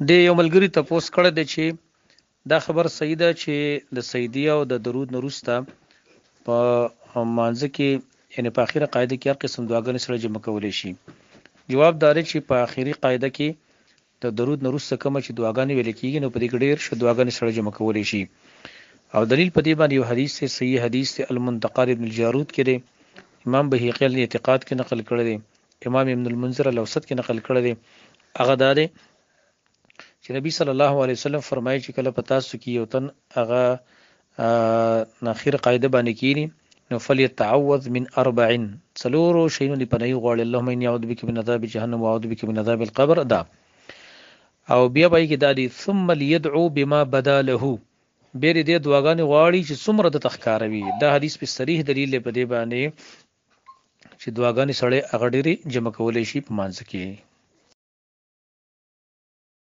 د یو ملګری تپوس کړی دی چې دا خبر صحیح ده چې د سیدی او د درود نه وروسته په مانځه کې یعنی په اخیره قاعده کې هر قسم دعاګانې سره جمع کولی شي. جواب دا دی چې په اخیری قاعده کې د درود نه وروسته کومه چې دعاګانې ویل کېږي نو په دې کې ډېر ښه دعاګانې سره جمع کولی شي. او دلیل په دې باندې یو حدیث دی، صحیح حدیث دی، المنتقى ابن الجارود کې دی، امام بهقي الاعتقاد کې نقل کړی دی، امام ابن المنذر الاوسط کې نقل کړی دی. هغه دا دی چې نبی صلی الله علیه وسلم فرمایي چې کله په تاسو کې یو تن هغه اخر قاعده باندې کینی نو فلیتعوذ من اربع څلورو شیونو دی پناه غواړي، اللهم اني اعوذ بك من عذاب جهنم واعوذ بك من عذاب القبر دا. او بیا به کې دا دی ثم ليدعو بما بدا له، بیر دې دعاګانې غواړي چې څومره د تخکاروي. دا حدیث په صریح دلیل په دې باندې چې دعاګانې سره هغه ډېری جمع کولای شي په مانځ کې.